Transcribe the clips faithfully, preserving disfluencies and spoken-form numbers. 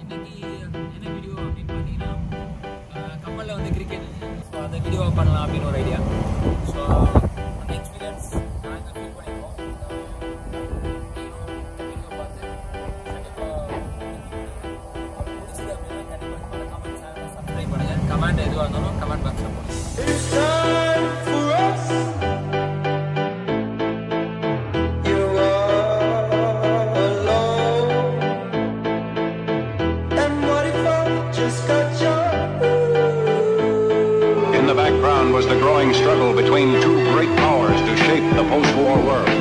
இன்னைக்கு என்ன வீடியோ அப்படின்னு பார்த்தீங்கன்னா கப்பலில் வந்து கிரிக்கெட் ஸோ அந்த வீடியோ பண்ணலாம் அப்படின்னு ஒரு ஐடியா. ஸோ அந்த எக்ஸ்பீரியன்ஸ் நாங்கள் ஃபீல் பண்ணியிருக்கோம். வீடியோ பார்த்து கண்டிப்பாக பிடிச்சது அப்படின்னா கண்டிப்பாக கமெண்ட் சப்ஸ்கிரைப் பண்ணுங்கள். கமெண்ட் எதுவாக இருந்தாலும் கமெண்ட் பாக்ஸில் போடுங்க. In the background was the growing struggle between two great powers to shape the post-war world.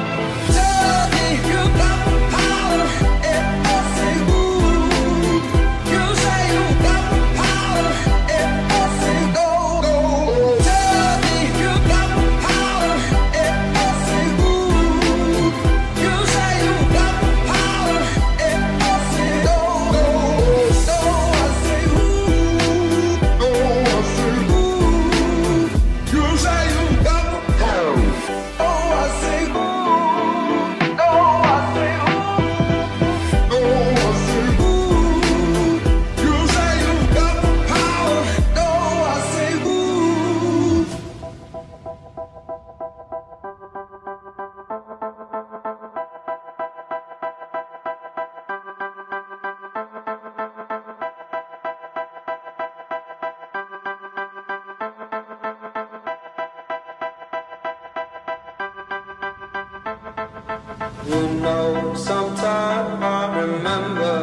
You know, sometime I remember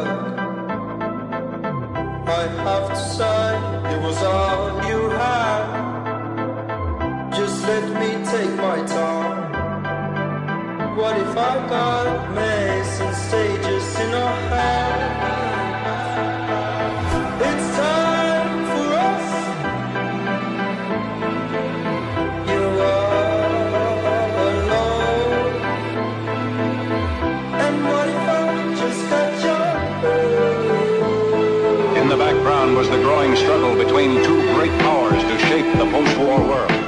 I have to say it was all you had. Just let me take my time. What if I got missing stages in our head? It's time for us. You In the background was the growing struggle between two great powers to shape the post-war world.